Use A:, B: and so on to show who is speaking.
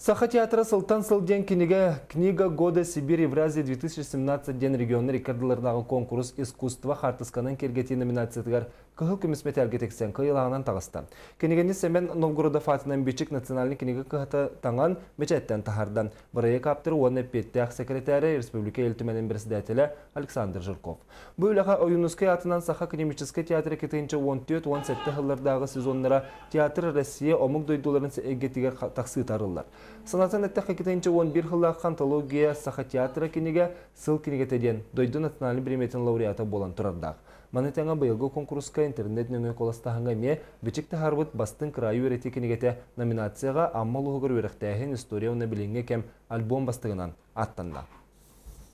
A: Саха театра Сылтан Сылден книга года Сибирь Евразия 2017 ден регионы рекордылардағы конкурс искусства хартысканын кергети номинациятыгар кыхыл күмісмет әргетексен кыйлағынан тағысты. Кенегені Семен Новгорода Фатынан Бичик национальный книга кыхыты таңан мечеттен тахардан. Бірайы каптыры оны петтіяқ секретары Республика Елтіменен председателі Александр Жирков. Бұл үліға ойынускай атынан Саха академический театры кетейінші 14-17 жылдардағы сезонлара театр Россия омық дойдуларын эгетігер тақсы тарылар. Санатын әттіқі кетейінші 11 жылдағы антология Саха театры кенеге сыл кенегетеден дойды национальный премиятын лауреаты болан тұрардағы. Манетаңа бұйылғы конкурска интернет нөмі қоластағанға ме бічікті харбыт бастың крайы өреті кенегеті номинацияға аммалуғыр өріқтәйін история оны білінге кәм альбом бастығынан аттанды.